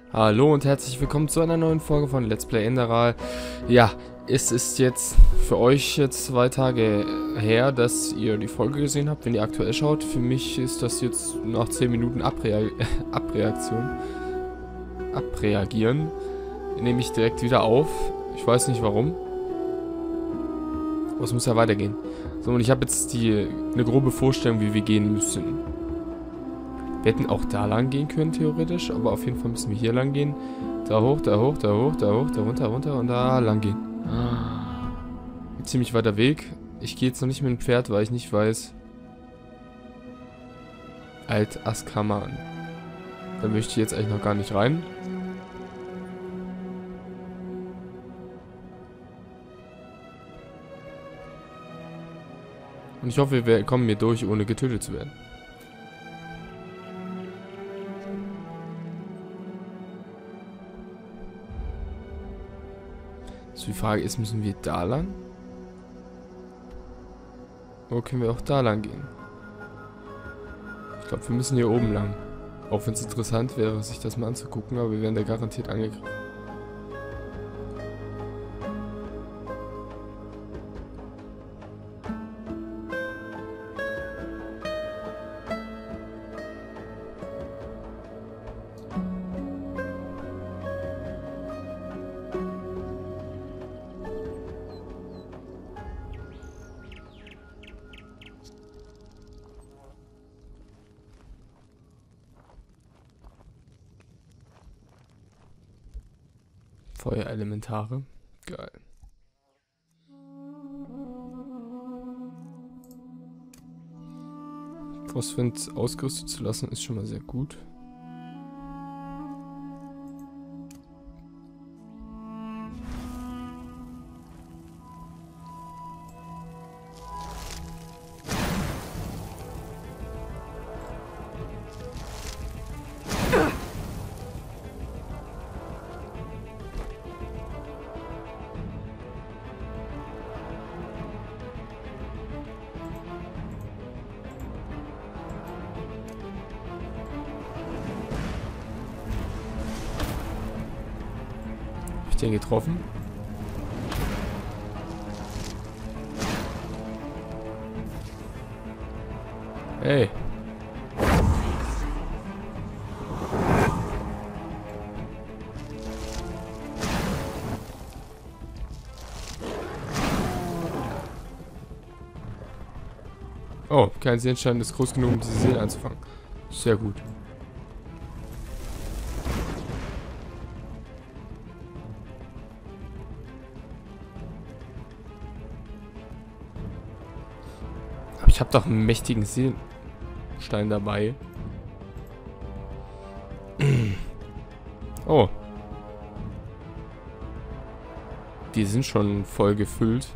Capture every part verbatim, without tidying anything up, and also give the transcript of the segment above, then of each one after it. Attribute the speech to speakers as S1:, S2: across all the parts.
S1: Hallo und herzlich willkommen zu einer neuen Folge von Let's Play Enderal. Ja, es ist jetzt für euch jetzt zwei Tage her, dass ihr die Folge gesehen habt, wenn ihr aktuell schaut. Für mich ist das jetzt nach zehn Minuten Abrea Abreaktion. Abreagieren. Nehme ich direkt wieder auf. Ich weiß nicht warum. Aber es muss ja weitergehen. So, und ich habe jetzt die eine grobe Vorstellung, wie wir gehen müssen. Wir hätten auch da lang gehen können, theoretisch, aber auf jeden Fall müssen wir hier lang gehen. Da hoch, da hoch, da hoch, da hoch, da runter, runter und da lang gehen. Ein ziemlich weiter Weg. Ich gehe jetzt noch nicht mit dem Pferd, weil ich nicht weiß. Alt Askaman. Da möchte ich jetzt eigentlich noch gar nicht rein. Und ich hoffe, wir kommen hier durch, ohne getötet zu werden. Die Frage ist, müssen wir da lang? Oder können wir auch da lang gehen? Ich glaube, wir müssen hier oben lang. Auch wenn es interessant wäre, sich das mal anzugucken, aber wir werden da garantiert angegriffen. Feuerelementare. Geil. Frostwind ausgerüstet zu lassen, ist schon mal sehr gut. Den getroffen. Hey. Oh, kein Seelenstein ist groß genug, um diese Seele anzufangen. Sehr gut. Ich habe doch einen mächtigen Seelenstein dabei. Oh. Die sind schon voll gefüllt.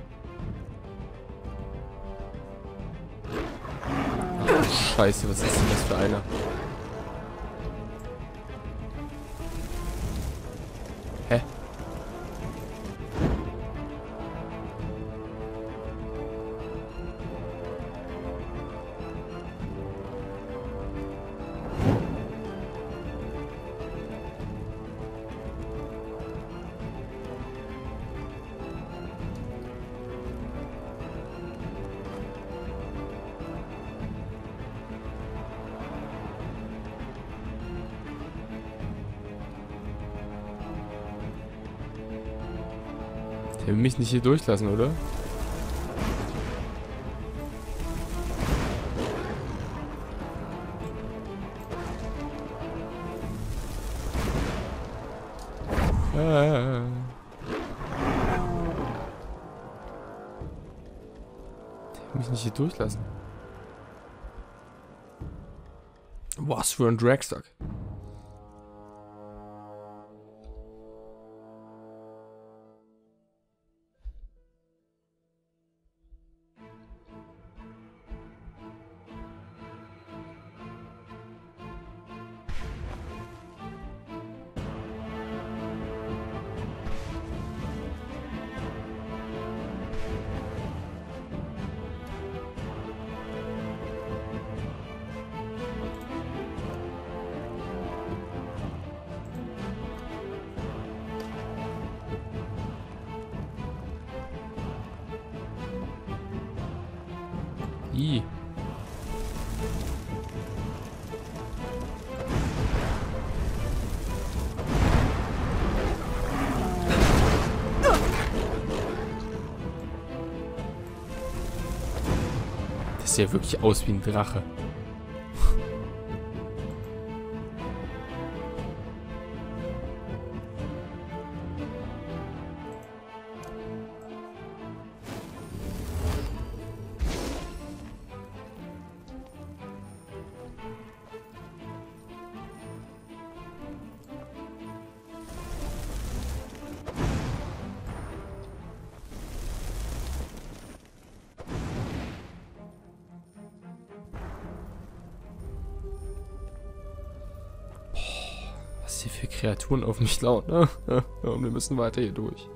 S1: Ach, Scheiße, was ist denn das für einer? Hä? Der will mich nicht hier durchlassen, oder? Ah. Der will mich nicht hier durchlassen. Was für ein Dragstock. I. Das sieht ja wirklich aus wie ein Drache. Was hier für Kreaturen auf mich laut, ne? Und wir müssen weiter hier durch.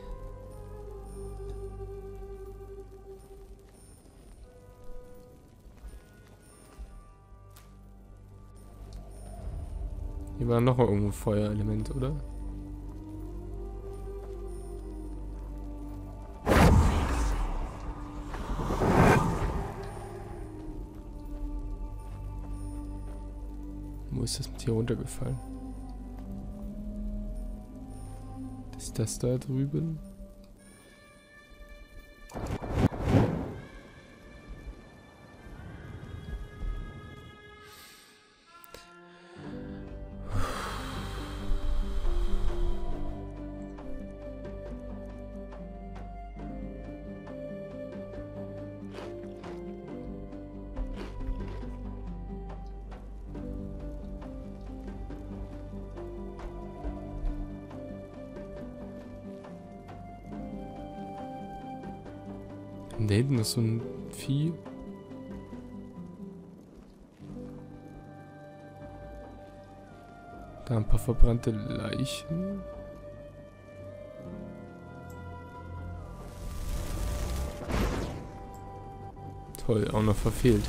S1: Hier war noch irgendwo ein Feuerelement, oder? Wo ist das mit hier runtergefallen? Ist das da drüben? Und da hinten ist so ein Vieh. Da ein paar verbrannte Leichen. Toll, auch noch verfehlt.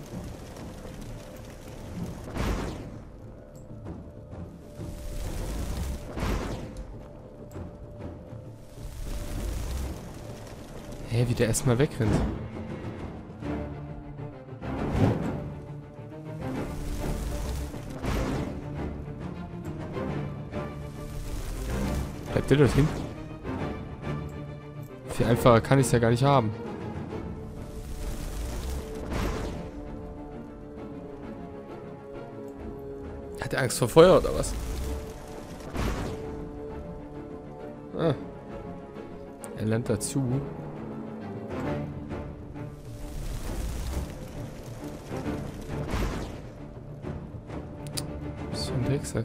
S1: Hä, wie der erstmal wegrennt. Bleibt der dort hin? Viel einfacher kann ich es ja gar nicht haben. Hat er Angst vor Feuer oder was? Ah. Er lernt dazu. So ein Drecksack.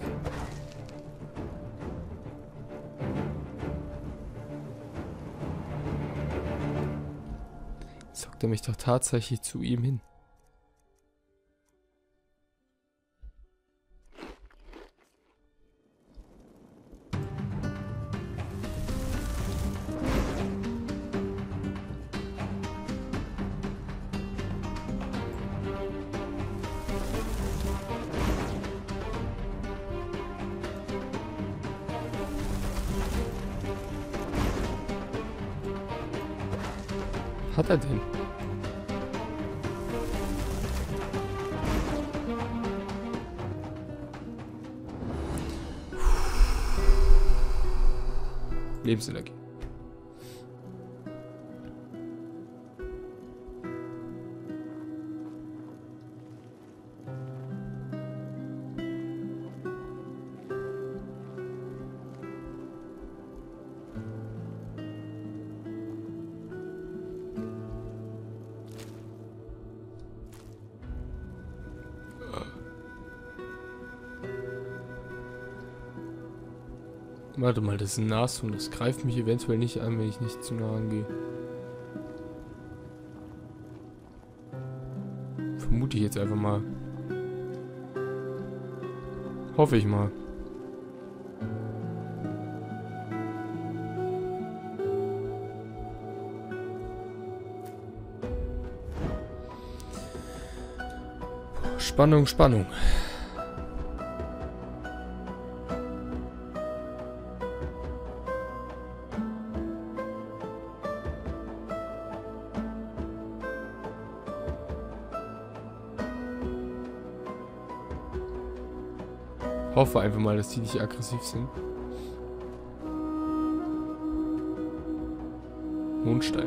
S1: Zockt er mich doch tatsächlich zu ihm hin. Hat er denn? Lebensenergie. Warte mal, das ist ein Nashorn. Das greift mich eventuell nicht an, wenn ich nicht zu nah angehe. Vermute ich jetzt einfach mal. Hoffe ich mal. Spannung, Spannung. hoffe einfach mal, dass die nicht aggressiv sind. Mondstein.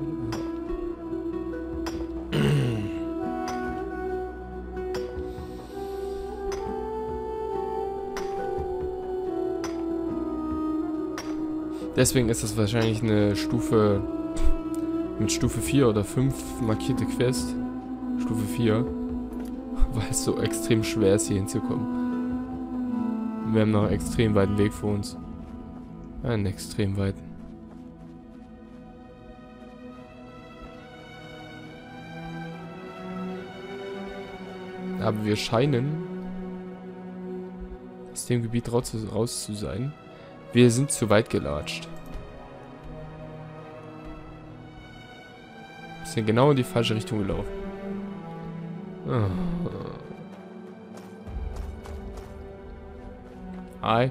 S1: Deswegen ist das wahrscheinlich eine Stufe mit Stufe vier oder fünf markierte Quest. Stufe vier. Weil es so extrem schwer ist, hier hinzukommen. Wir haben noch einen extrem weiten Weg vor uns. Einen extrem weiten. Aber wir scheinen aus dem Gebiet raus zu, raus zu sein. Wir sind zu weit gelatscht. Wir sind genau in die falsche Richtung gelaufen. Oh. Hi.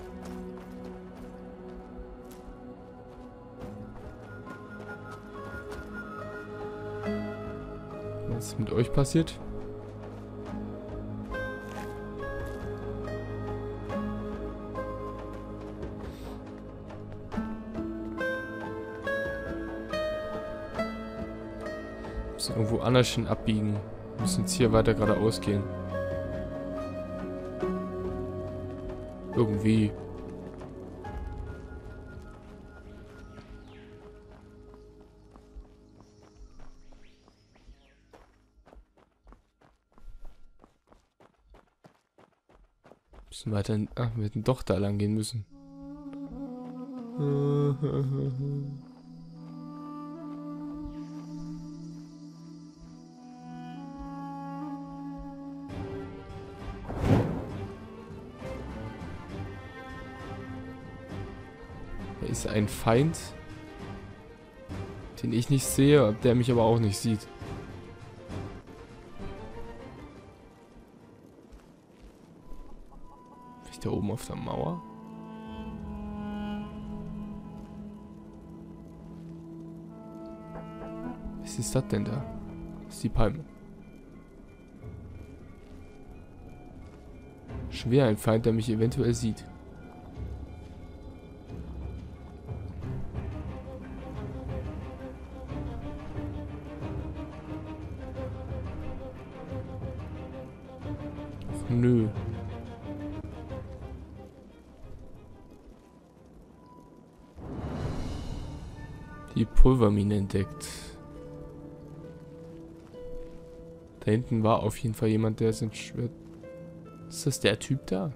S1: Was ist mit euch passiert? Wir müssen irgendwo anders hin abbiegen. Wir müssen jetzt hier weiter geradeaus gehen. Irgendwie. Müssen weiter. Ach, wir hätten doch da lang gehen müssen. Er ist ein Feind, den ich nicht sehe, der mich aber auch nicht sieht. Bin ich da oben auf der Mauer? Was ist das denn da? Das ist die Palme. Schwer ein Feind, der mich eventuell sieht. Ach, nö. Die Pulvermine entdeckt. Da hinten war auf jeden Fall jemand, der sein Schwert... Ist das der Typ da?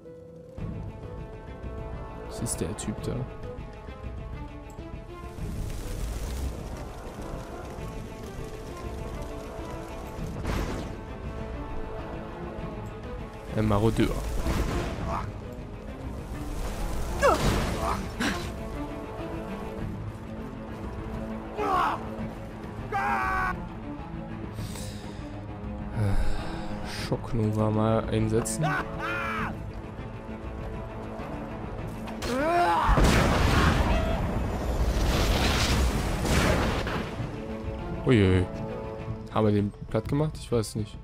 S1: Das ist der Typ da. Ein Marodeur. Schocknova mal einsetzen. Uiui. Haben wir den platt gemacht? Ich weiß nicht.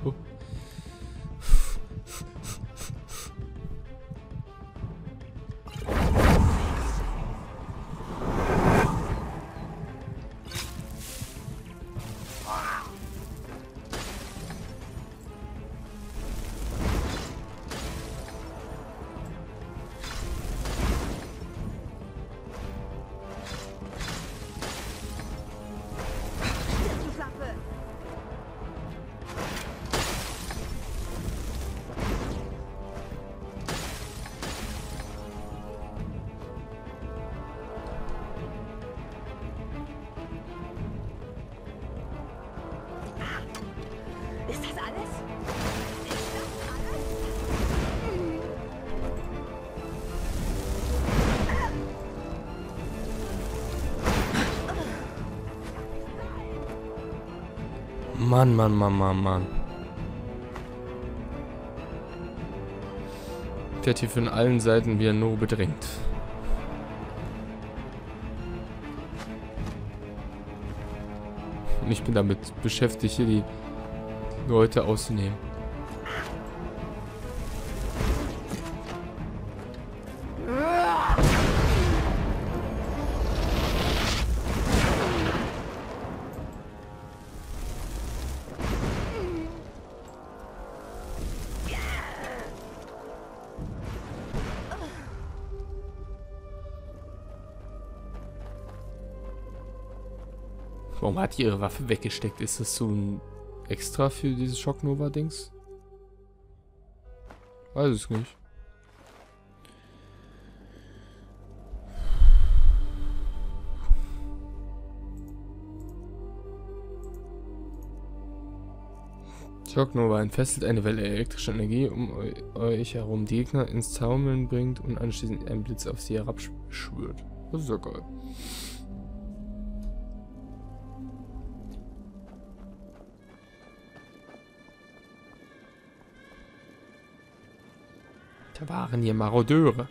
S1: Mann, Mann, Mann, Mann, Mann. Der hat hier von allen Seiten wieder nur bedrängt. Und ich bin damit beschäftigt, hier die Leute auszunehmen. Warum hat die ihre Waffe weggesteckt? Ist das so ein Extra für dieses Shocknova-Dings? Weiß es nicht. Shocknova entfesselt eine Welle elektrischer Energie um euch herum, die Gegner ins Taumeln bringt und anschließend einen Blitz auf sie herabschwört. Das ist ja geil. Da waren hier Marodeure.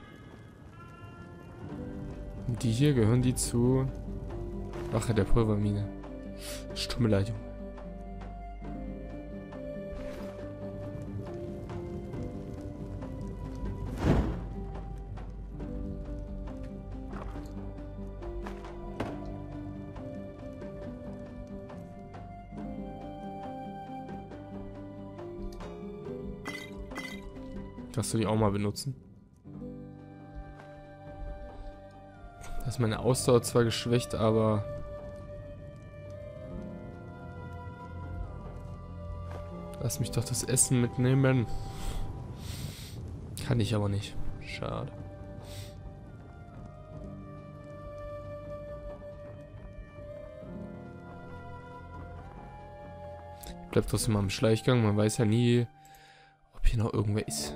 S1: Und die hier gehören die zu Wache der Pulvermine. Stumme Leitung. Kannst du die auch mal benutzen? Da ist meine Ausdauer zwar geschwächt, aber lass mich doch das Essen mitnehmen. Kann ich aber nicht. Schade. Bleibt trotzdem mal im Schleichgang. Man weiß ja nie, ob hier noch irgendwer ist.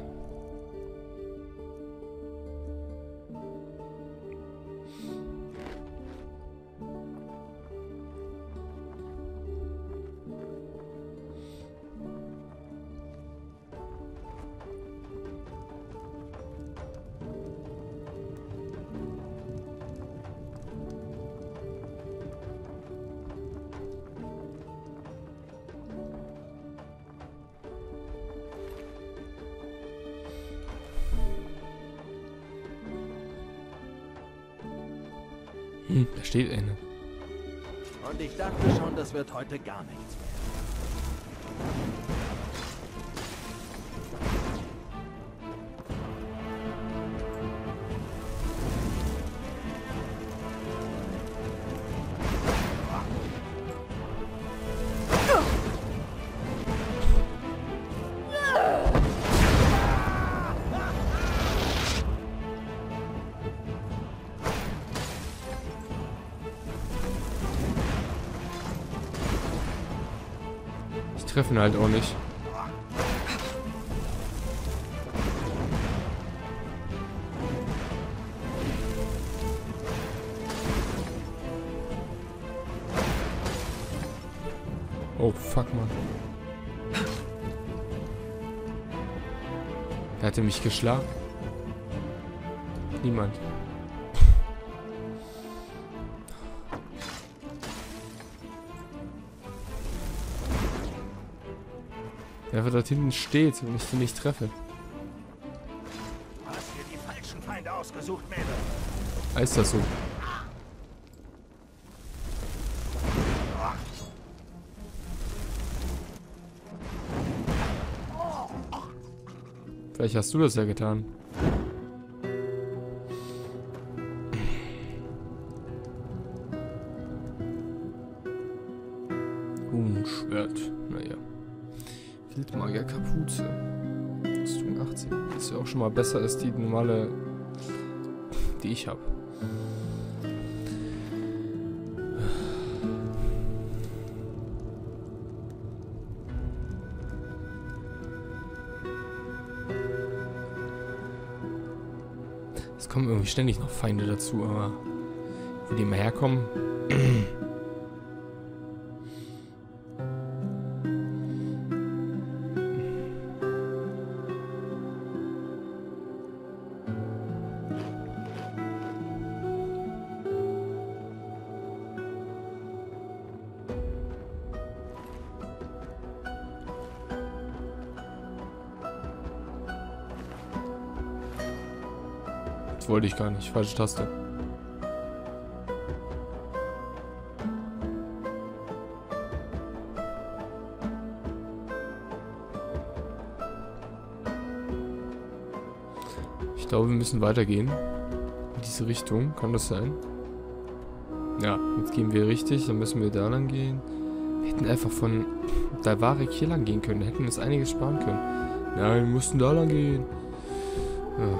S1: Hm, da steht eine.
S2: Und ich dachte schon, das wird heute gar nichts mehr.
S1: Treffen halt auch nicht. Oh, fuck, Mann. Er hatte mich geschlagen. Niemand. Der einfach dort hinten steht und ich den nicht treffe.
S2: Hast dir die falschen Feinde ausgesucht, Mädel?
S1: Ist das so? Vielleicht hast du das ja getan. Unschwert. Naja. Wildmagier Kapuze. Rüstung achtzehn. Das ist ja auch schon mal besser als die normale, die ich habe. Es kommen irgendwie ständig noch Feinde dazu, aber wo die mal herkommen. Das wollte ich gar nicht. Falsche Taste. Ich glaube, wir müssen weitergehen. In diese Richtung. Kann das sein? Ja, jetzt gehen wir richtig, dann müssen wir da lang gehen. Wir hätten einfach von Dalvarek hier lang gehen können, hätten uns einiges sparen können. Nein, wir mussten da lang gehen. Ja.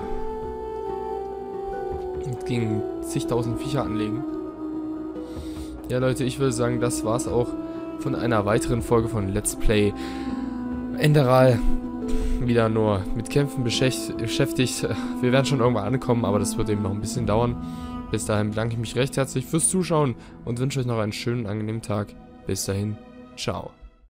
S1: Jetzt gegen zigtausend Viecher anlegen. Ja, Leute, ich würde sagen, das war's auch von einer weiteren Folge von Let's Play Enderal. Wieder nur mit Kämpfen beschäftigt. Wir werden schon irgendwann ankommen, aber das wird eben noch ein bisschen dauern. Bis dahin bedanke ich mich recht herzlich fürs Zuschauen und wünsche euch noch einen schönen, angenehmen Tag. Bis dahin, ciao.